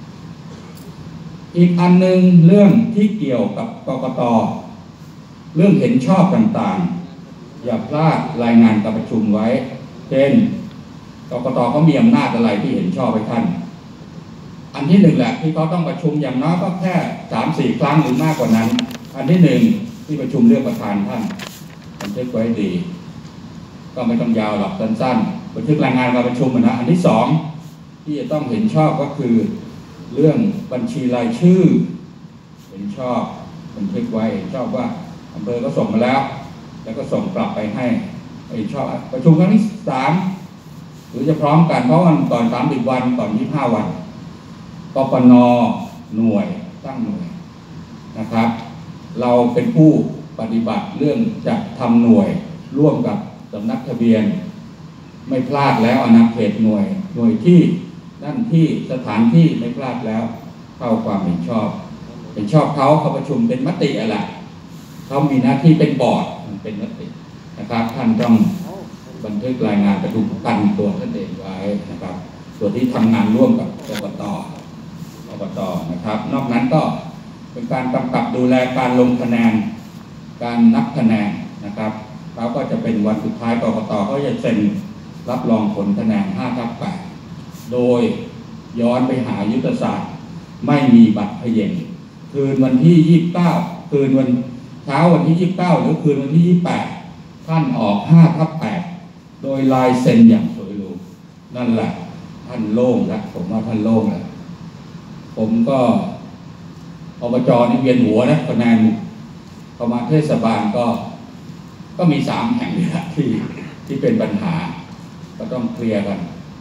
อีกอันนึงเรื่องที่เกี่ยวกับกกต.เรื่องเห็นชอบต่างๆอย่าพลาดรายงานการประชุมไว้เช่นกกต.เขามีอำนาจอะไรที่เห็นชอบให้ท่านอันที่1แหละที่เขาต้องประชุมอย่างน้อยก็แค่ 3-4 ครั้งหรือมากกว่านั้นอันที่1ที่ประชุมเลือกประธานท่านบันทึกไว้ดีก็ไม่ต้องยาวหรอกสั้นๆบันทึกรายงานการประชุมนะอันที่2ที่จะต้องเห็นชอบก็คือเรื่องบัญชีรายชื่อเห็นชอบบันทึกไว้เห็นชอบว่าอำเภอก็ส่งมาแล้วก็ส่งกลับไปให้ชอบประชุมครั้งที่3หรือจะพร้อมกันเพราะวันก่อน30 วันก่อน25 วันกปน.หน่วยตั้งหน่วยนะครับเราเป็นผู้ปฏิบัติเรื่องจัดทำหน่วยร่วมกับสำนักทะเบียนไม่พลาดแล้วอาณาเขตหน่วยที่นั่นที่สถานที่ไม่พลาดแล้วเข้าความเห็นชอบเขาประชุมเป็นมติอะไรเขามีหน้าที่เป็นบอร์ดมันเป็นมตินะครับท่านต้องบันทึกรายงานประชุมกันตัวท่านเองไว้นะครับส่วนที่ทำงานร่วมกับอบตนะครับนอกนั้นก็เป็นการกำกับดูแลการลงคะแนนการนับคะแนนนะครับแล้วก็จะเป็นวันสุดท้ายกกต.ก็จะเซ็นรับรองผลคะแนน 5/8 โดยย้อนไปหายุทธศาสตร์ไม่มีบัตรเขย่งคืนวันที่29คืนวันเช้าวันที่29หรือคืนวันที่28ท่านออก5/8โดยลายเซ็นอย่างสวยหรูนั่นแหละท่านโล่งแล้วผมว่าท่านโล่งแล้วผมก็อบจ.นี่เวียนหัวนะคะแนนประมาณเทศบาลก็มี3 แห่งนี่แหละที่เป็นปัญหาก็ต้องเคลียร์กัน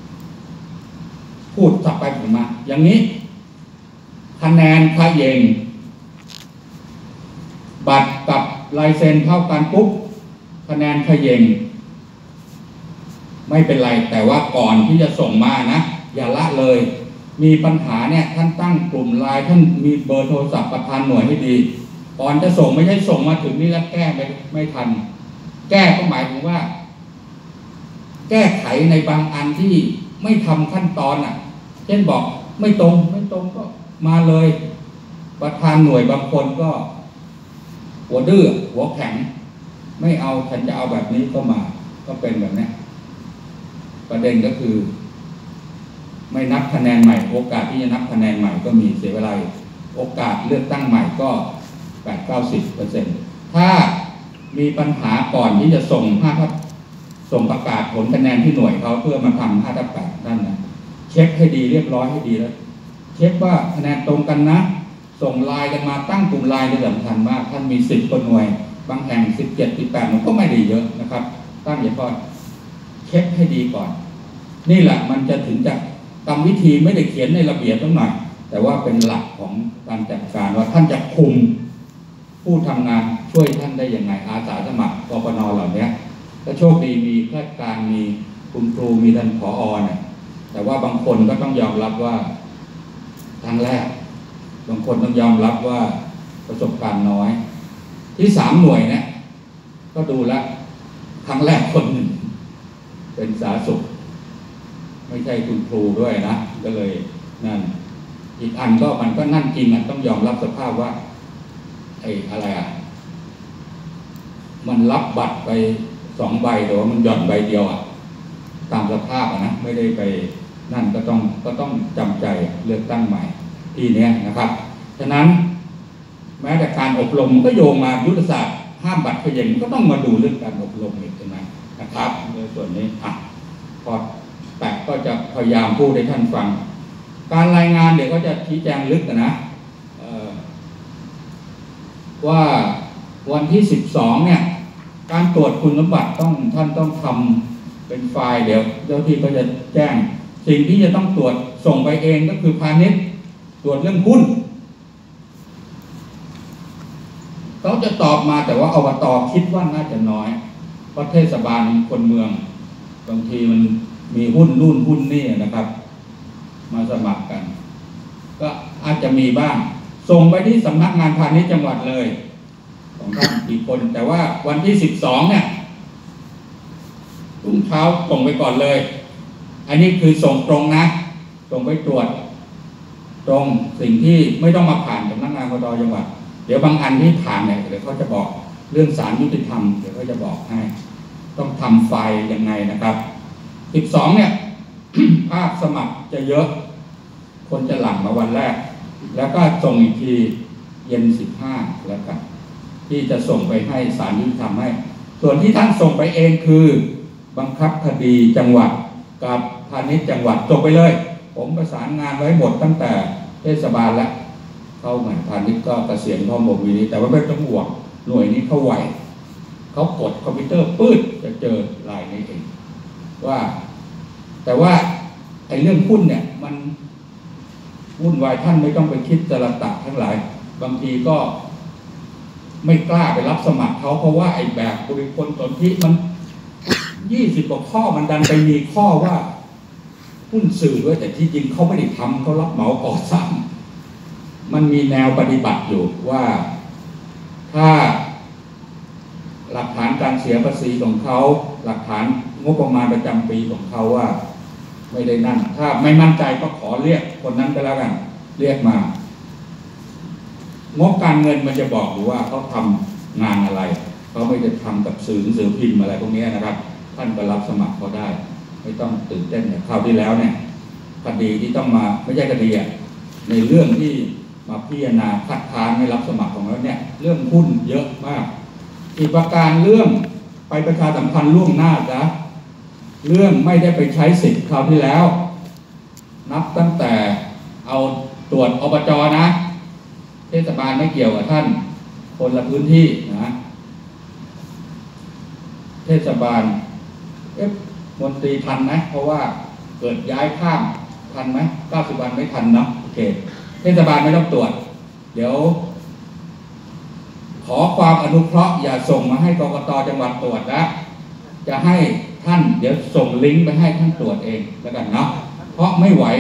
พูดสับไปผมมาอย่างนี้คะแนนเขย่งบัตรกับลายเซ็นเท่ากันปุ๊บคะแนนเขย่งไม่เป็นไรแต่ว่าก่อนที่จะส่งมานะอย่าละเลยมีปัญหาเนี่ยท่านตั้งกลุ่มไลน์ท่านมีเบอร์โทรศัพท์ประธานหน่วยให้ดีก่อนจะส่งไม่ใช่ส่งมาถึงนี่แล้วแก้ไม่ทันแก้ก็หมายถึงว่าแก้ไขในบางอันที่ไม่ทำขั้นตอนเช่นบอกไม่ตรงก็มาเลยประธานหน่วยบางคนก็หัวดื้อหัวแข็งไม่เอาฉันจะเอาแบบนี้ก็มาก็เป็นแบบนี้ประเด็นก็คือไม่นับคะแนนใหม่โอกาสที่จะนับคะแนนใหม่ก็มีเสียเวลาโอกาสเลือกตั้งใหม่ก็ 8-90% ถ้ามีปัญหาก่อนที่จะส่งประกาศผลคะแนนที่หน่วยเขาเพื่อมาทำ5/8นั่นนะเช็คให้ดีเรียบร้อยให้ดีแล้วเช็คว่าคะแนนตรงกันนะส่งไลน์กันมาตั้งกลุ่มไลน์จะสำคัญมากท่านมี10 คนหน่วยบางแห่ง17-18มันก็ไม่ได้เยอะนะครับตั้งเฉพาะเช็คให้ดีก่อนนี่แหละมันจะถึงจะกรรมวิธีไม่ได้เขียนในระเบียบต้องหน่อยแต่ว่าเป็นหลักของการจัดการว่าท่านจะคุมผู้ทำงานช่วยท่านได้ยังไงอาสาสมัครกปน.เหล่านี้ก็โชคดีมีข้าราชการมีคุณครูมีท่านผอ.เนี่ยแต่ว่าบางคนก็ต้องยอมรับว่าครั้งแรกบางคนต้องยอมรับว่าประสบการณ์น้อยที่3 หน่วยเนี่ยก็ดูแลครั้งแรกคนหนึ่งเป็นสาธารณสุขไม่ใช่คุณครูด้วยนะก็เลยนั่นอีกอันก็มันก็นั่นจริงต้องยอมรับสภาพว่าอะไรมันรับบัตรไป2 ใบแต่ว่ามันหย่อนใบเดียวตามสภาพนะไม่ได้ไปนั่นก็ต้องจำใจเลือกตั้งใหม่ที่นี้นะครับฉะนั้นแม้แต่การอบรมก็โยงมายุทธศาสตร์ห้ามบัตรเขย่งก็ต้องมาดูเรื่องการอบรมอีกใช่ไหมนะครับในส่วนนี้พอแต่ก็จะพยายามพูดให้ท่านฟังการรายงานเดี๋ยวก็จะชี้แจงลึกนะว่าวันที่12เนี่ยการตรวจคุณสมบัติท่านต้องทำเป็นไฟล์เดี๋ยวเจ้าที่ก็จะแจ้งสิ่งที่จะต้องตรวจส่งไปเองก็คือพาณิชย์ตรวจเรื่องหุ้นเขาจะตอบมาแต่ว่าอบต.คิดว่าน่าจะน้อยเพราะเทศบาลคนเมืองบางทีมันมีหุ้นนู่นหุ้นนี่นะครับมาสมัครกันก็อาจจะมีบ้างส่งไปที่สำนักงานพาณิชย์จังหวัดเลยของท่านกี่คนแต่ว่าวันที่12เนี่ยรุ่งเช้าส่งไปก่อนเลยอันนี้คือส่งตรงนะส่งไปตรวจตรงสิ่งที่ไม่ต้องมาผ่านสำนักงานกต.จังหวัดเดี๋ยวบางอันที่ผ่านเนี่ยเดี๋ยวเขาจะบอกเรื่องศาลยุติธรรมเดี๋ยวเขาจะบอกให้ต้องทำไฟล์ยังไงนะครับ12เนี่ย ภาคสมัครจะเยอะคนจะหลั่งมาวันแรกแล้วก็ส่งอีกทีเย็น15แล้วกันที่จะส่งไปให้ศาลยุติธรรมให้ส่วนที่ท่านส่งไปเองคือบังคับคดีจังหวัดกับพาณิชย์จังหวัดส่งไปเลยผมประสานงานไว้หมดตั้งแต่เทศบาลแล้วเข้าใหม่พาณิชย์ก็เกษียณพ่อหมกวีนี้แต่ว่าไม่ต้องห่วงหน่วยนี้เข้าไหวเขากดคอมพิวเตอร์ปื้ดจะเจอลายนี้เองว่าแต่ว่าไอ้เรื่องหุ้นเนี่ยมันวุ่นวายท่านไม่ต้องไปคิดจรตะทั้งหลายบางทีก็ไม่กล้าไปรับสมัครเขาเพราะว่าไอ้แบบบริคลสนธิมัน20 กว่าข้อมันดันไปมีข้อว่าหุ้นสื่อด้วยแต่ที่จริงเขาไม่ได้ทำเขารับเหมาก่อสร้างมันมีแนวปฏิบัติอยู่ว่าถ้าหลักฐานการเสียภาษีของเขาหลักฐานงบประมาณประจำปีของเขาว่าไม่ได้นั่นถ้าไม่มั่นใจก็ขอเรียกคนนั้นไปแล้วกันเรียกมางบการเงินมันจะบอกอยู่ว่าเขาทำงานอะไรเขาไม่ได้ทำกับสื่อพิมพ์อะไรพวกนี้นะครับท่านก็รับสมัครเขาได้ไม่ต้องตื่นเต้นอย่างคราวที่แล้วเนี่ยคดีที่ต้องมาไม่ใช่คดีในเรื่องที่มาพิจารณาคัดค้านไม่รับสมัครของเราเนี่ยเรื่องหุ้นเยอะมากอีกประการเรื่องไปประชาสัมพันธ์ล่วงหน้าจ้ะเรื่องไม่ได้ไปใช้สิทธิ์คราวที่แล้วนับตั้งแต่เอาตรวจอบจ.นะเทศบาลไม่เกี่ยวกับท่านคนละพื้นที่นะเทศบาลมนตรีทันไหมเพราะว่าเกิดย้ายข้ามทันไหม90 วันไม่ทันเนาะโอเคเทศบาลไม่ต้องตรวจเดี๋ยวขอความอนุเคราะห์อย่าส่งมาให้กกต.จังหวัดตรวจนะจะให้ท่านเดี๋ยวส่งลิงก์ไปให้ท่านตรวจเองแล้วกันเนาะเพราะไม่ไหว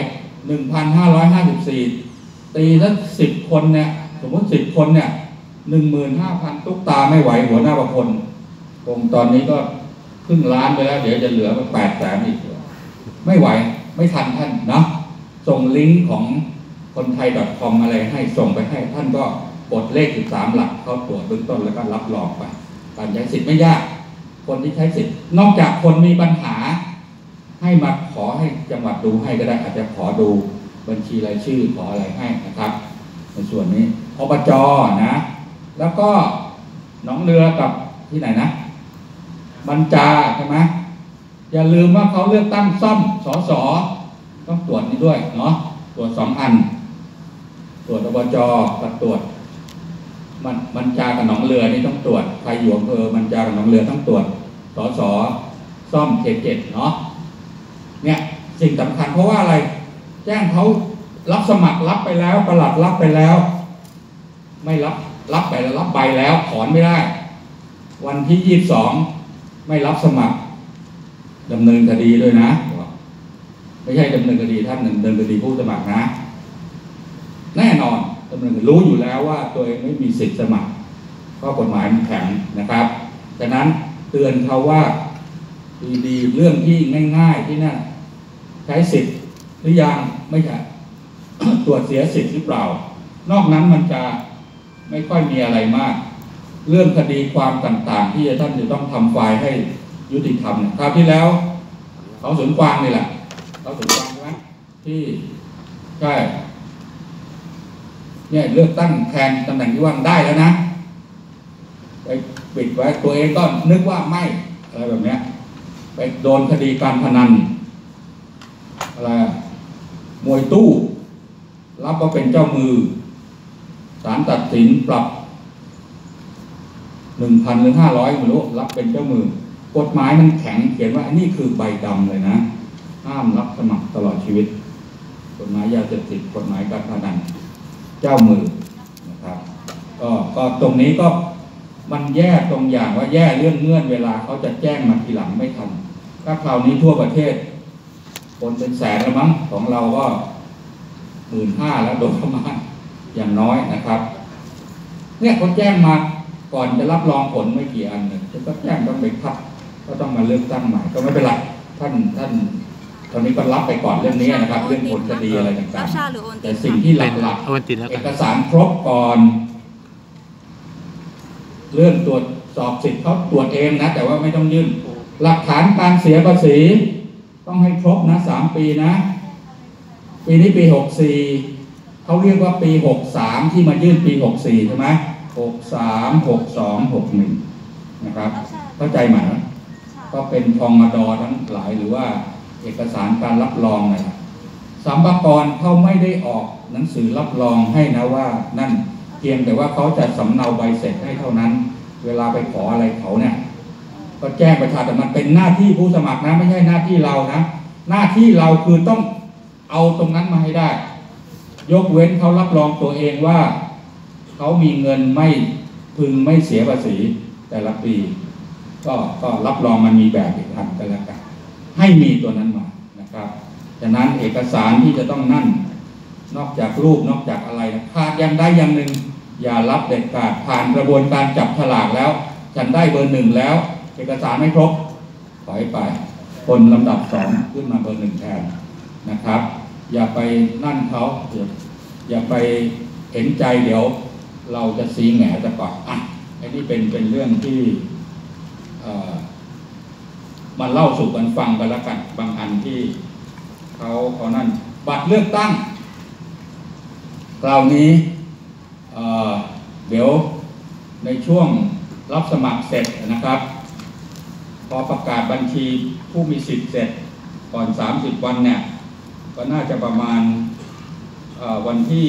1,554 ตีสัก10 คนเนี่ยสมมติ10 คนเนี่ย 15,000 ตุ๊กตาไม่ไหวหัวหน้าประคนคงตอนนี้ก็ครึ่งล้านไปแล้วเดี๋ยวจะเหลือมา800,000 อีกไม่ไหวไม่ทันท่านเนาะส่งลิงก์ของคนไทย .com อะไรให้ส่งไปให้ท่านก็กดเลข13 หลักเข้าตรวจเบื้องต้นแล้วก็รับรองไปการใช้สิทธิ์ไม่ยากคนที่ใช้สิทธิ์นอกจากคนมีปัญหาให้มาขอให้จังหวัดดูให้ก็ได้อาจจะขอดูบัญชีรายชื่อขออะไรให้นะครับในส่วนนี้อบจ.นะแล้วก็หนองเรือกับที่ไหนนะบัญจาใช่ไหมอย่าลืมว่าเขาเลือกตั้งซ่อมสสต้องตรวจนี่ด้วยเนาะตรวจ2 อันตรวจอบจ.กับตรวจบัญจากับหนองเรือนี่ต้องตรวจใครอยู่อำเภอบัญจากับหนองเรือต้องตรวจสสซ่อมเขต 7เนาะเนี่ยสิ่งสำคัญเพราะว่าอะไรแจ้งเขารับสมัครรับไปแล้วปลัดรับไปแล้วไม่รับไปแล้วรับใบแล้วถอนไม่ได้วันที่22ไม่รับสมัครดำเนินคดีด้วยนะไม่ใช่ดำเนินคดีท่านดำเนินคดีผู้สมัครนะแน่นอนดำเนินรู้อยู่แล้วว่าตัวเองไม่มีสิทธิ์สมัครข้อกฎหมายมันแข็งนะครับฉะนั้นเตือนเขาว่าดีเรื่องที่ง่ายๆที่นั่นใช้สิทธิ์หรือยังไม่ใช่ ตรวจเสียสิทธิ์หรือเปล่านอกนั้นมันจะไม่ค่อยมีอะไรมากเรื่องคดีความต่างๆที่ท่านจะต้องทำไฟล์ให้ยุติธรรมคราวที่แล้วเขาสวนกวางนี่แหละเขาสวนกวางใช่ไหมที่ใช่เนี่ยเลือกตั้งแทนตำแหน่งที่ว่างได้แล้วนะไปปิดไว้ตัวเองก็นึกว่าไม่อะไรแบบเนี้ยไปโดนคดีการพนันอะไรมวยตู้รับว่าเป็นเจ้ามือศาลตัดสินปรับ 1,000 หรือ 500ไม่รู้รับเป็นเจ้ามือกฎหมายมันแข็งเขียนว่าอันนี้คือใบดำเลยนะห้ามรับสมัครตลอดชีวิตกฎหมายยาเสพติดกฎหมายการพนันเจ้ามือนะครับก็ตรงนี้ก็มันแย่ตรงอย่างว่าแย่เรื่องเงื่อนเวลาเขาจะแจ้งมาทีหลังไม่ทันถ้าคราวนี้ทั่วประเทศคนเป็นแสนแล้วมั้งของเราก็15,000แล้วโดนประมาณอย่างน้อยนะครับเนี่ยเขาแจ้งมาก่อนจะรับรองผลไม่กี่อันเนี่ยก็แจ้งต้องไปพักก็ต้องมาเลือกตั้งใหม่ก็ไม่เป็นไรท่านตอนนี้ก็รับไปก่อนเรื่องนี้นะครับเรื่องผลคดีอะไรต่างๆแต่สิ่งที่หลักๆเอกสารครบก่อนเรื่องตรวจสอบสิทธิ์เขาตรวจเองนะแต่ว่าไม่ต้องยื่นหลักฐานการเสียภาษีต้องให้ครบนะ3 ปีนะปีนี้ปี64เขาเรียกว่าปี63ที่มายื่นปี64ใช่ไหม63 62 61นะครับเข้าใจไหมก็เป็นพงด.ทั้งหลายหรือว่าเอกสารการรับรองนะครับสรรพากรเขาไม่ได้ออกหนังสือรับรองให้นะว่านั่นเพียงแต่ว่าเขาจะสำเนาใบเสร็จให้เท่านั้นเวลาไปขออะไรเขาเนี่ยก็แจ้งประชาชนมันเป็นหน้าที่ผู้สมัครนะไม่ใช่หน้าที่เรานะหน้าที่เราคือต้องเอาตรงนั้นมาให้ได้ยกเว้นเขารับรองตัวเองว่าเขามีเงินไม่พึงไม่เสียภาษีแต่ละปีก็รับรองมันมีแบบอีกอันก็แล้วกันให้มีตัวนั้นมานะครับฉะนั้นเอกสารที่จะต้องนั่นนอกจากรูปนอกจากอะไรขาดอย่างใดอย่างหนึ่งอย่ารับเด็ดขาดผ่านกระบวนการจับฉลากแล้วฉันได้เบอร์ 1แล้วเอกสารไม่ครบถอยไปคนลำดับ2ขึ้นมาเบอร์ 1แทนนะครับอย่าไปนั่นเขาอย่าไปเห็นใจเดี๋ยวเราจะซีแหง่จะก่อนอันนี้เป็นเรื่องที่มาเล่าสู่กันฟังกันแล้วกันบางอันที่เขานั่นบัตรเลือกตั้งคราวนี้เดี๋ยวในช่วงรับสมัครเสร็จนะครับพอประกาศบัญชีผู้มีสิทธิ์เสร็จก่อน30วันเนี่ยก็น่าจะประมาณวันที่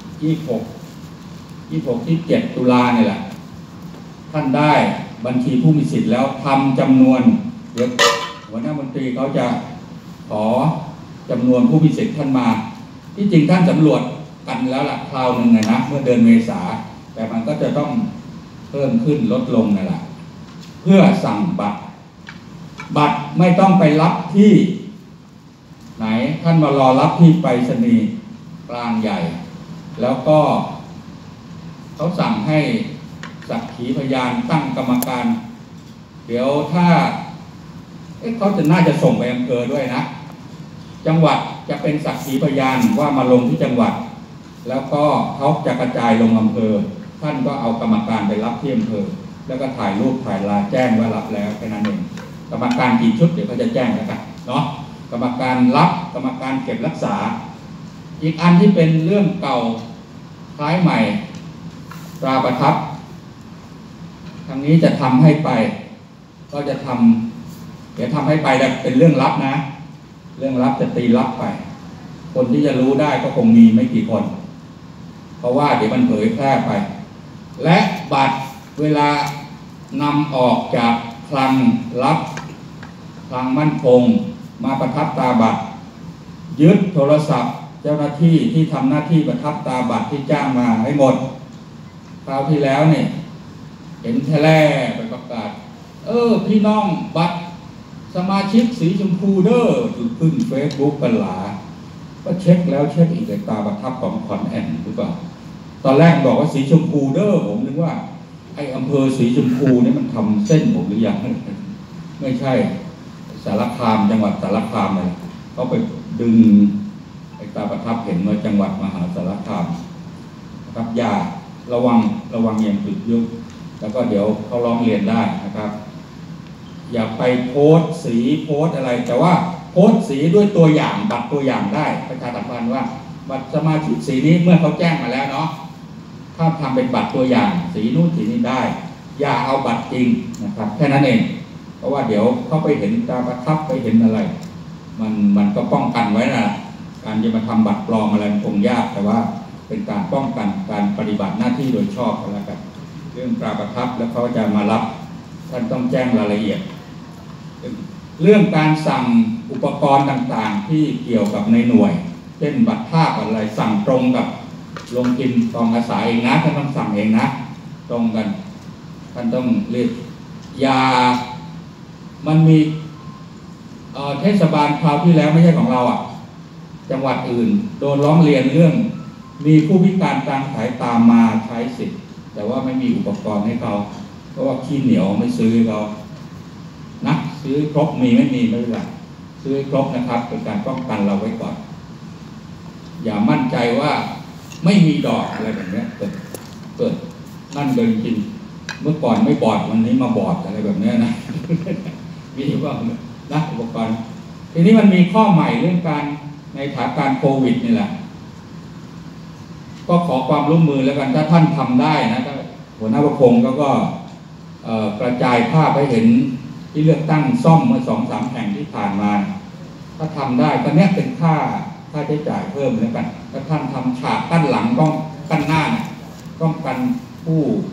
26-27 ตุลาเนี่ยแหละท่านได้บัญชีผู้มีสิทธิ์แล้วทำจำนวนเดี๋ยวหัวหน้ามนตรีเขาจะขอจำนวนผู้มีสิทธิ์ท่านมาที่จริงท่านสำรวจกันแล้วล่ะคราวหนึ่งนะเมื่อเดือนเมษาแต่มันก็จะต้องเพิ่มขึ้นลดลงนั่นแหละเพื่อสั่งบัตรไม่ต้องไปรับที่ไหนท่านมารอรับที่ไปรษณีย์กลางใหญ่แล้วก็เขาสั่งให้สักขีพยานตั้งกรรมการเดี๋ยวถ้าเขาน่าจะส่งไปอำเภอด้วยนะจังหวัดจะเป็นสักขีพยานว่ามาลงที่จังหวัดแล้วก็เขาจะกระจายลงอำเภอท่านก็เอากรรมการไปรับที่อำเภอแล้วก็ถ่ายรูปถ่ายลายแจ้งว่ารับแล้วแค่นั้นเองกรรมการกี่ชุดเดี๋ยวเขาจะแจ้งแล้วกันเนาะกรรมการรับกรรมการเก็บรักษาอีกอันที่เป็นเรื่องเก่าคล้ายใหม่ตราประทับทางนี้จะทำให้ไปก็จะเดี๋ยวทำให้ไปแต่เป็นเรื่องลับนะเรื่องลับจะตีลับไปคนที่จะรู้ได้ก็คงมีไม่กี่คนเพราะว่าเดี๋ยวมันเผยแพร่ไปและบัตรเวลานำออกจากคลังลับคลังมั่นคงมาประทับตาบัตรยึดโทรศัพท์เจ้าหน้าที่ที่ทำหน้าที่ประทับตาบัตรที่จ้างมาให้หมดคราวที่แล้วเนี่ยเห็นแท้ไปประกาศพี่น้องบัตรสมาชิกสีชมพูเด้อขึ้นเฟซบุ๊กกันหลาก็เช็คแล้วเช็คอีกตาประทับของขอนแอนหรือเปล่าตอนแรกบอกว่าสีชมพูเด้อผมนึกว่าไอ้อำเภอสีชมพูนี่มันทำเส้นผมหรือยังไม่ใช่สารคามจังหวัดสารคามเลยเขาไปดึงไอ้ตาประทับเห็นว่าจังหวัดมหาสารคามนะครับอย่าระวังอย่างสุดยุคแล้วก็เดี๋ยวเขาร้องเรียนได้นะครับอย่าไปโพสสีโพสอะไรแต่ว่าโพสสีด้วยตัวอย่างบัตรตัวอย่างได้ประชาสัมพันธ์ว่าบัตรสมาชิกสีนี้เมื่อเขาแจ้งมาแล้วเนาะถ้าทำเป็นบัตรตัวอย่างสีนู้นสีนี้ได้อย่าเอาบัตรจริงนะครับแค่นั้นเองเพราะว่าเดี๋ยวเขาไปเห็นตาประทับไปเห็นอะไรมันก็ป้องกันไว้นะการจะมาทำบัตรปลอมอะไรคงยากแต่ว่าเป็นการป้องกันการปฏิบัติหน้าที่โดยชอบก็แล้วกันเรื่องตราประทับแล้วเขาจะมารับท่านต้องแจ้งรายละเอียดเรื่องการสั่งอุปกรณ์ต่างๆที่เกี่ยวกับในหน่วยเช่นบัตรภาพอะไรสั่งตรงกับลงพิมพ์กองอาสาเองนะท่านต้องสั่งเองนะตรงกันท่านต้องเรียกยามันมีเทศบาลคราวที่แล้วไม่ใช่ของเราจังหวัดอื่นโดนร้องเรียนเรื่องมีผู้พิการทางสายตามาใช้สิทธิ์แต่ว่าไม่มีอุปกรณ์ให้เขาเพราะว่าขี้เหนียวไม่ซื้อเขานะซื้อครบมีไม่มีไม่เป็นไรซื้อครบนะครับเป็นการป้องกันเราไว้ก่อนอย่ามั่นใจว่าไม่มีดอกอะไรแบบนี้เกิดนั่นเดินจริงเมื่อก่อนไม่บอดวันนี้มาบอดอะไรแบบนี้นะมีว่านะอุปกรณ์ทีนี้มันมีข้อใหม่เรื่องการในสถานการณ์โควิดนี่แหละก็ขอความร่วมมือแล้วกันถ้าท่านทำได้นะหัวหน้าประคงก็กระจายภาพให้เห็นที่เลือกตั้งซ่อมเมื่อ 2-3 แห่งที่ผ่านมาถ้าทำได้ก็เนี้ยเป็นค่าใช้จ่ายเพิ่มแล้วกันถ้าท่านทำฉากกั้นหลังต้องกั้นหน้าป้องกันผู้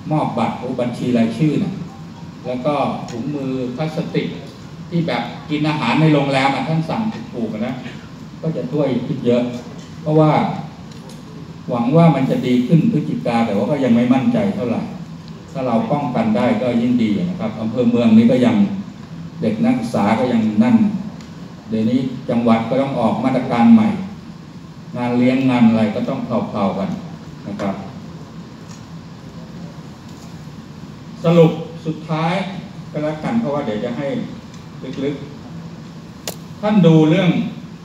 มอบบัตรหรือบัญชีรายชื่อนะแล้วก็ถุงมือพลาสติกที่แบบกินอาหารในโรงแรมท่านสั่งถูกนะก็จะช่วยคิดเยอะเพราะว่าหวังว่ามันจะดีขึ้นพฤศจิกาแต่ว่าก็ยังไม่มั่นใจเท่าไหร่ถ้าเราป้องกันได้ก็ยิ่งดีนะครับอำเภอเมืองนี้ก็ยังเด็กนักศึกษาก็ยังนั่นเดี๋ยวนี้จังหวัดก็ต้องออกมาตรการใหม่งานเลี้ยงงานอะไรก็ต้องเผาๆกันนะครับสรุปสุดท้ายก็แล้วกันเพราะว่าเดี๋ยวจะให้ลึกๆท่านดูเรื่อง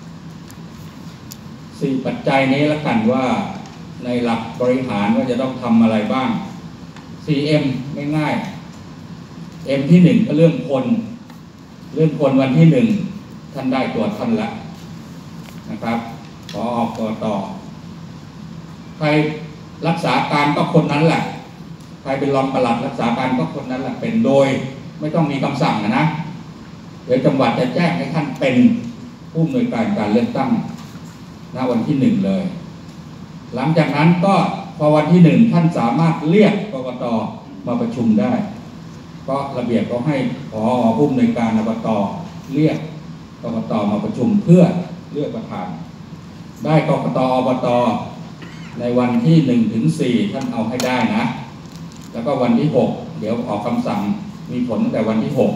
4ปัจจัยนี้แล้วกันว่าในหลักบริหารว่าจะต้องทำอะไรบ้าง 4M ง่ายๆ M ที่1ก็เรื่องคนวันที่1ท่านได้ตัวท่านละนะครับขอออกตัวต่อใครรักษาการก็คนนั้นแหละใครเป็นรองปลัดรักษาการก็คนนั้นแหละเป็นโดยไม่ต้องมีคำสั่งนะเดี๋ยวจังหวัดจะแจ้งให้ท่านเป็นผู้อำนวยการการเลือกตั้งณวันที่1เลยหลังจากนั้นก็พอวันที่1ท่านสามารถเรียกกกต.มาประชุมได้เพราะระเบียบก็ให้ผอ.ผู้อำนวยการอบต.เรียกกกต.มาประชุมเพื่อเลือกประธานได้กกต.อบต.ในวันที่1 ถึง 4ท่านเอาให้ได้นะแล้วก็วันที่6เดี๋ยวออกคำสั่งมีผลตั้งแต่วันที่6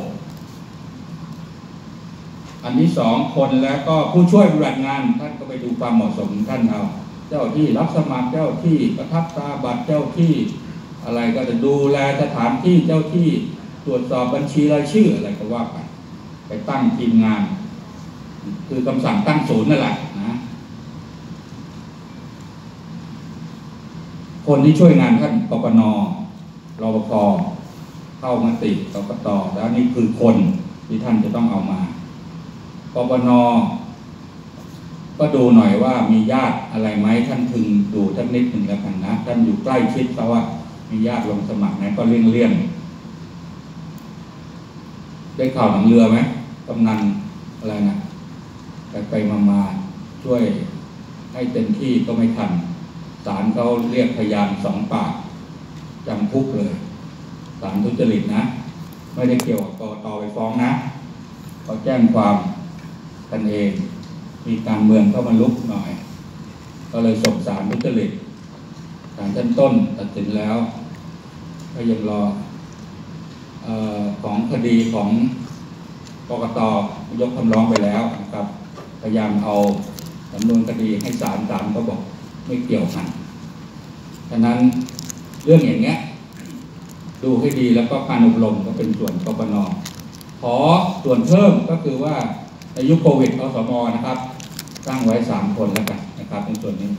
อันที่2คนแล้วก็ผู้ช่วยปฏิบัติงานท่านก็ไปดูความเหมาะสมท่านเอาเจ้าที่รับสมัครเจ้าที่ประทับตราบัตรเจ้าที่อะไรก็จะดูแลสถานที่เจ้าที่ตรวจสอบบัญชีรายชื่ออะไรก็ว่าไปตั้งทีมงานคือคำสั่งตั้งศูนย์นั่นแหละนะคนที่ช่วยงานท่านปปน.รปภ.เข้ามติกกต.แล้วนี่คือคนที่ท่านจะต้องเอามาปปน.ก็ดูหน่อยว่ามีญาติอะไรไหมท่านพึงดูท่านนิดหนึ่งแล้วกันนะท่านอยู่ใกล้ชิดเพราะว่ามีญาติลงสมัครนะก็เลี่ยงได้ข่าวหนังเรือไหมกำนันอะไรนะไปมาช่วยให้เต็มที่ก็ไม่ทันศาลเขาเรียกพยาน2 ปากจำคุกเลยศาลทุจริตนะไม่ได้เกี่ยวกับกกต.ไปฟ้องนะเขาแจ้งความกันเองมีการเมืองเข้ามาลุกหน่อยก็เลยส่งศาลทุจริตศาลชั้นต้นตัดสินแล้วก็ยังรอของคดีของกกต.ยกคำร้องไปแล้วนะครับพยายามเอาสำนวนคดีให้ศาลก็บอกไม่เกี่ยวกันฉะนั้นเรื่องอย่างเงี้ยดูให้ดีแล้วก็การอบรมก็เป็นส่วนกปน.ขอส่วนเพิ่มก็คือว่าในยุคโควิดอสม.นะครับตั้งไว้3 คนแล้วกันนะครับในส่วนนี้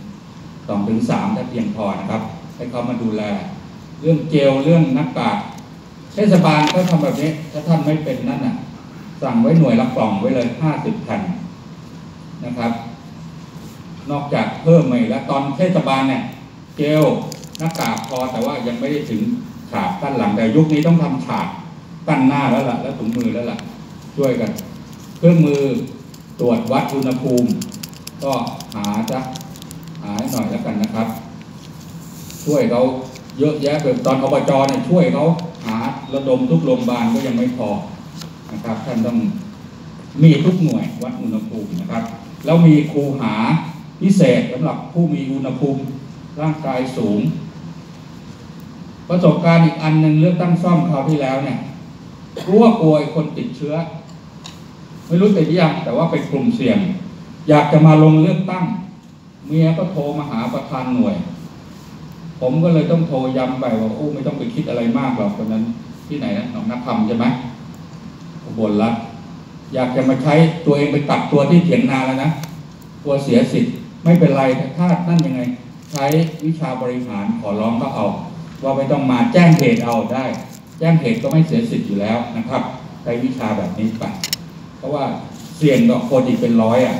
2 ถึง 3ถ้าเพียงพอนะครับให้เขามาดูแลเรื่องเจลเรื่องหน้ากากเทศบาลก็ทำแบบนี้ถ้าท่านไม่เป็นนั่นน่ะสั่งไว้หน่วยละกล่องไว้เลย50 แผ่นนะครับนอกจากเพิ่มมาแล้วตอนเทศบาลเนี่ยเจลหน้ากากพอแต่ว่ายังไม่ได้ถึงฉากกั้นหลังแต่ยุคนี้ต้องทำฉากกั้นหน้าแล้วล่ะแล้วถุงมือแล้วล่ะช่วยกันเครื่องมือตรวจวัดอุณหภูมิก็หาให้หน่อยแล้วกันนะครับช่วยเขาเยอะแยะแบบตอนอบจเนี่ยช่วยเขาหาระดมทุกโรงพยาบาลก็ยังไม่พอนะครับท่านต้องมีทุกหน่วยวัดอุณหภูมินะครับแล้วมีคูหาพิเศษสำหรับผู้มีอุณหภูมิร่างกายสูงประสบการณ์อีกอันหนึ่งเลือกตั้งซ่อมคราวที่แล้วเนี่ยกลัวคนติดเชื้อไม่รู้ติดยังแต่ว่าเป็นกลุ่มเสี่ยงอยากจะมาลงเลือกตั้งเมียก็โทรมาหาประธานหน่วยผมก็เลยต้องโทรย้ำไปว่าไม่ต้องไปคิดอะไรมากหรอกคนนั้นที่ไหนนะหนองนาคำใช่ไหมอุบลรัฐอยากจะมาใช้ตัวเองไปกักตัวที่เถียงนาแล้วนะกลัวเสียสิทธิ์ไม่เป็นไรถ้านั่นยังไงใช้วิชาบริหารขอร้องก็เอาว่าไม่ต้องมาแจ้งเหตุเอาได้แจ้งเหตุก็ไม่เสียสิทธิ์อยู่แล้วนะครับใช้วิชาแบบนี้ไปเพราะว่าเสี่ยงต่อคนอีกเป็น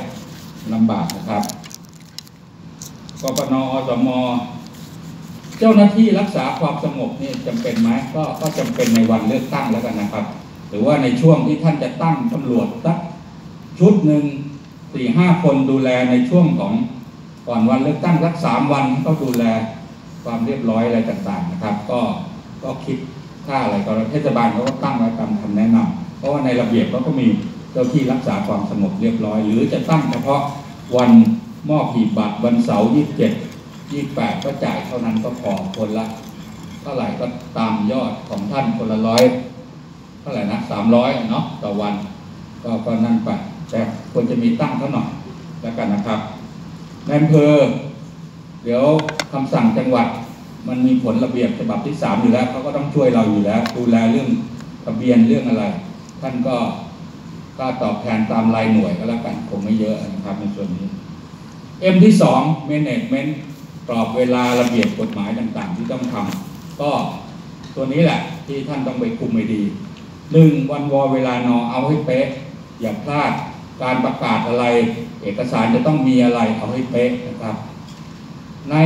100ลำบากนะครับกปน.อสม.เจ้าหน้าที่รักษาความสงบนี่จำเป็นไหมก็จำเป็นในวันเลือกตั้งแล้วกันนะครับหรือว่าในช่วงที่ท่านจะตั้งตำรวจสักชุดหนึ่ง 4-5 คนดูแลในช่วงของก่อนวันเลือกตั้งสัก3 วันก็ดูแลความเรียบร้อยอะไรต่างๆนะครับก็ก็คิดค่าอะไรก็เทศบาลเขาก็ตั้งไว้ตามคำแนะนำเพราะว่าในระเบียบเขาก็มีเจ้าที่รักษาความสงบเรียบร้อยหรือจะตั้งเฉพาะวันมอบหีบบัตรวันเสาร์27 28ก็จ่ายเท่านั้นก็พอคนละเท่าไหร่ก็ตามยอดของท่านคนละ100เท่าไหร่นะ300เนาะต่อวันก็นั่นไปแต่ควรจะมีตั้งเท่าหน่อยแล้วกันนะครับในอำเภอเดี๋ยวคำสั่งจังหวัดมันมีผลระเบียบฉบับที่3อยู่แล้วเขาก็ต้องช่วยเราอยู่แล้วดูแลเรื่องทะเบียนเรื่องอะไรท่านก็ตอบแทนตามรายหน่วยก็แล้วกันคงไม่เยอะนะครับในส่วนนี้M ที่2 Management กรอบเวลาระเบียบกฎหมายต่างๆที่ต้องทำก็ตัวนี้แหละที่ท่านต้องไปคุมให้ดี1วันวเวลานอเอาให้เป๊ะอย่าพลาดการประกาศอะไรเอกสารจะต้องมีอะไรเอาให้เป๊ะนะครับใน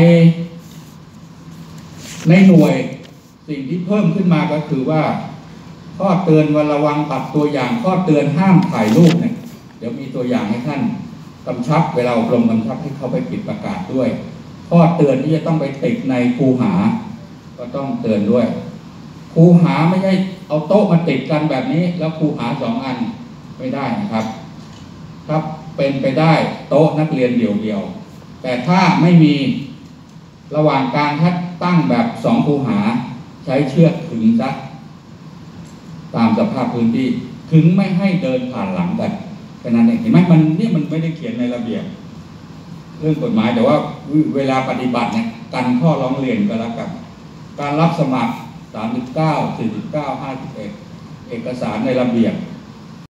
หน่วยสิ่งที่เพิ่มขึ้นมาก็คือว่าข้อเตือนว่าระวังปรับตัวอย่างข้อเตือนห้ามถ่ายรูปเนี่ยเดี๋ยวมีตัวอย่างให้ท่านกำชับเวลาอบรมกำชับให้เขาไปปิดประกาศด้วยข้อเตือนที่จะต้องไปติดในคูหาก็ต้องเตือนด้วยคูหาไม่ใช่เอาโต๊ะมาติดกันแบบนี้แล้วคูหา2 อันไม่ได้นะครับครับเป็นไปได้โต๊ะนักเรียนเดี่ยวๆแต่ถ้าไม่มีระหว่างการตั้งแบบ2คูหาใช้เชือกขึงซะตามสภาพพื้นที่ขึงไม่ให้เดินผ่านหลังกันแค่นั้นเองเห็นไหมมันไม่ได้เขียนในระเบียบเรื่องกฎหมายแต่ว่าเวลาปฏิบัติเนี่ยกันข้อร้องเรียนก็แล้วกันการรับสมัคร39 49 51เอกสารในระเบียบ